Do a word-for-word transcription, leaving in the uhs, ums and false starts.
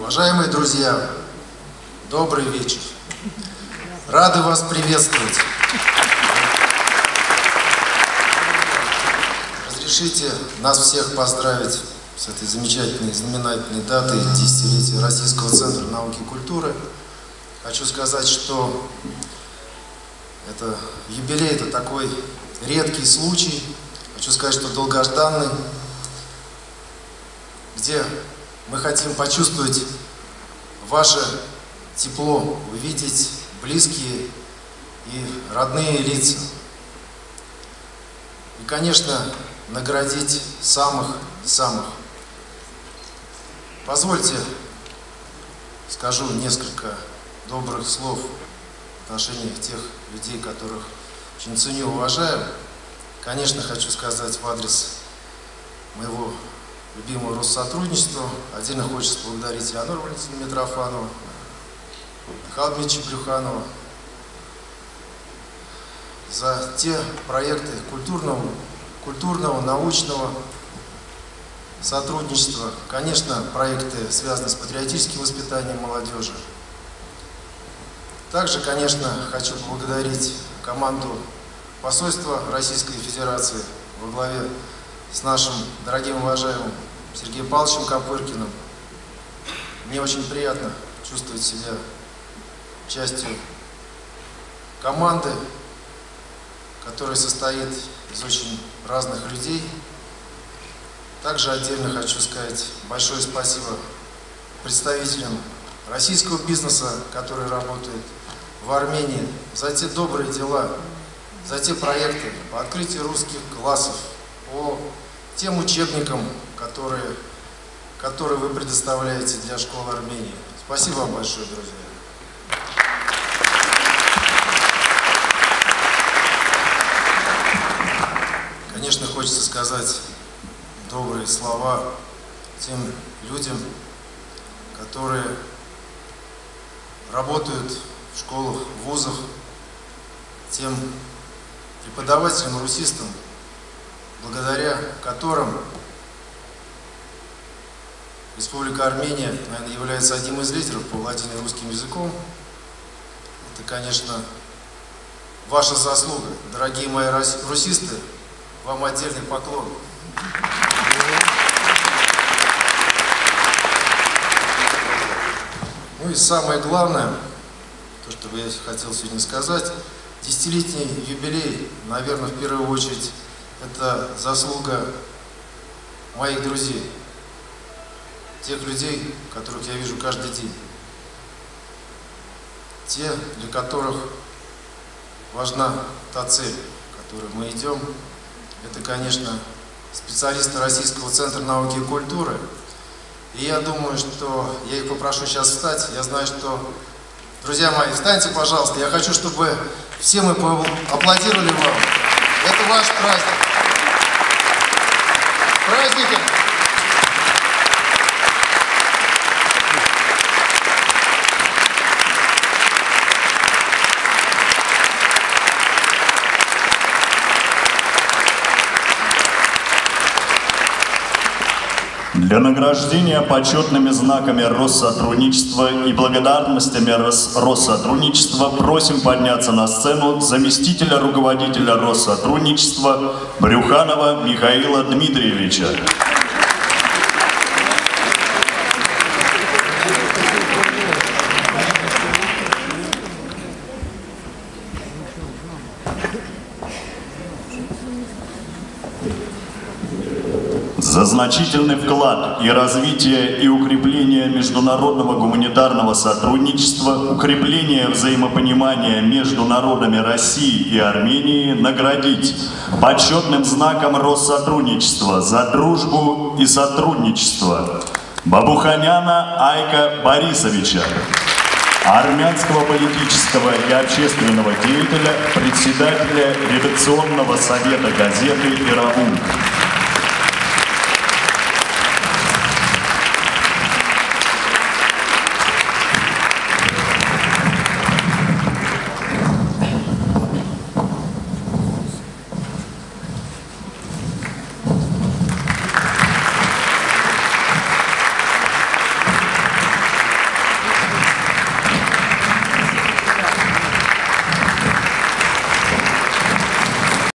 Уважаемые друзья, добрый вечер. Рады вас приветствовать. Разрешите нас всех поздравить с этой замечательной, знаменательной датой десятилетия Российского центра науки и культуры. Хочу сказать, что это юбилей, это такой редкий случай, хочу сказать, что долгожданный, где мы хотим почувствовать ваше тепло, увидеть близкие и родные лица. И, конечно, наградить самых-самых. Позвольте, скажу несколько добрых слов в отношении тех людей, которых очень ценю и уважаю. Конечно, хочу сказать в адрес моего любимого Россотрудничества. Отдельно хочется поблагодарить Леонору Валентиновну Митрофанову, Михаила Дмитриевича Брюханова за те проекты культурного, культурного, научного сотрудничества. Конечно, проекты, связанные с патриотическим воспитанием молодежи. Также, конечно, хочу поблагодарить команду посольства Российской Федерации во главе с нашим дорогим и уважаемым Сергеем Павловичем Копыркиным. Мне очень приятно чувствовать себя частью команды, которая состоит из очень разных людей. Также отдельно хочу сказать большое спасибо представителям российского бизнеса, который работает в Армении, за те добрые дела, за те проекты по открытию русских классов, по тем учебникам, которые, которые вы предоставляете для школ Армении. Спасибо вам большое, друзья. Конечно, хочется сказать добрые слова тем людям, которые работают в школах, в вузах, тем преподавателям, русистам, благодаря которым Республика Армения, наверное, является одним из лидеров по владению русским языком. Это, конечно, ваша заслуга. Дорогие мои русисты, вам отдельный поклон. Ну и самое главное, то, что я хотел сегодня сказать, десятилетний юбилей, наверное, в первую очередь, это заслуга моих друзей, тех людей, которых я вижу каждый день, те, для которых важна та цель, к которой мы идем. Это, конечно, специалисты Российского центра науки и культуры. И я думаю, что я их попрошу сейчас встать. Я знаю, что, друзья мои, встаньте, пожалуйста. Я хочу, чтобы все мы аплодировали вам. Это ваш праздник. Праздником! Для награждения почетными знаками Россотрудничества и благодарностями Россотрудничества просим подняться на сцену заместителя руководителя Россотрудничества Брюханова Михаила Дмитриевича. За значительный вклад и развитие и укрепление международного гуманитарного сотрудничества, укрепление взаимопонимания между народами России и Армении наградить почетным знаком Россотрудничества за дружбу и сотрудничество Бабуханяна Айка Борисовича, армянского политического и общественного деятеля, председателя редакционного совета газеты «Иравун».